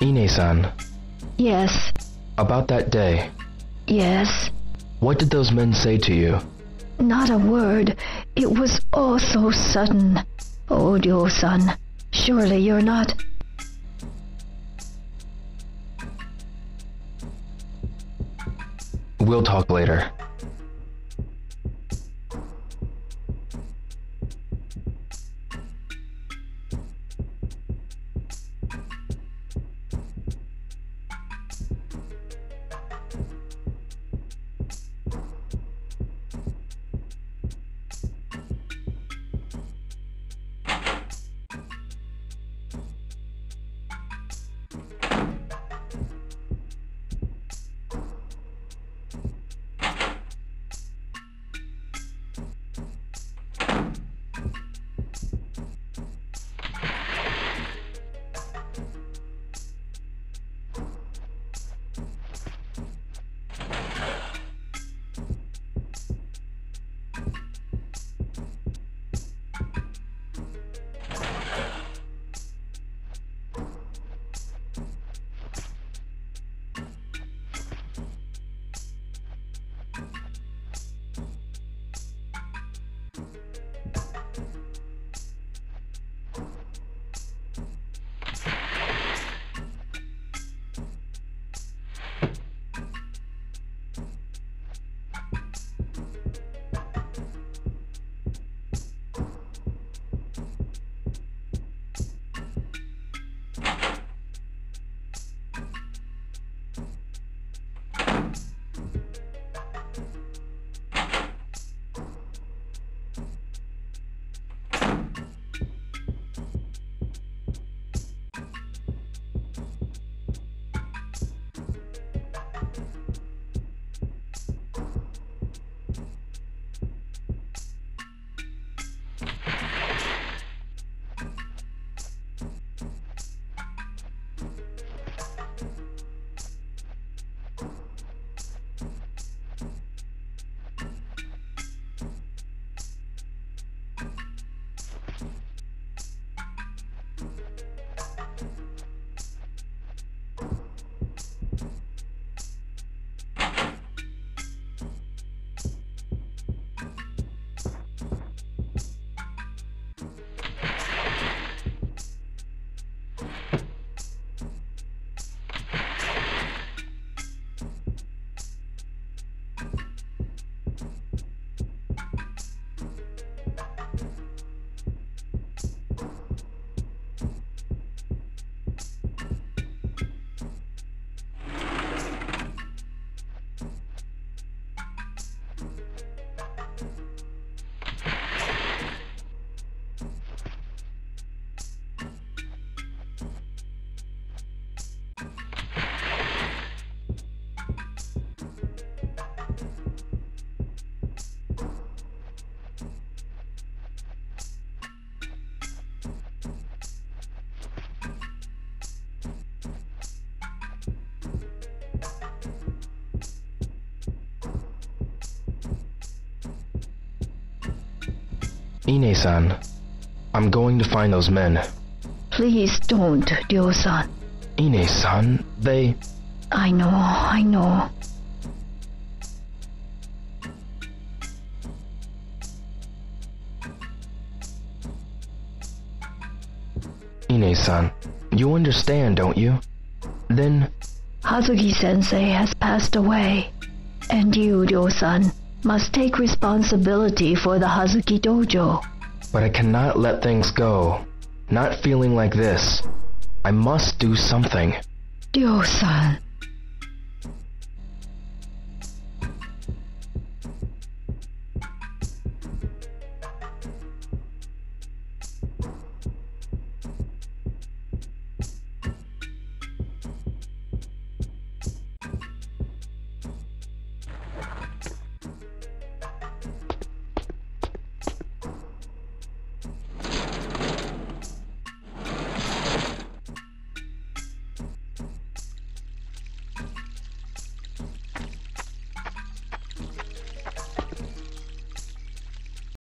Ine-San, Yes, about that day, yes. what did those men say to you? Not a word. It was all so sudden. Oh, Ryo-san, surely you're not... We'll talk later. Ine-san, I'm going to find those men. Please don't, Ryo-san. Ine-san, they... I know. Ine-san, you understand, don't you? Then... Hazuki-sensei has passed away, and you, Ryo-san, must take responsibility for the Hazuki dojo. But I cannot let things go. Not feeling like this. I must do something. Ryo-san...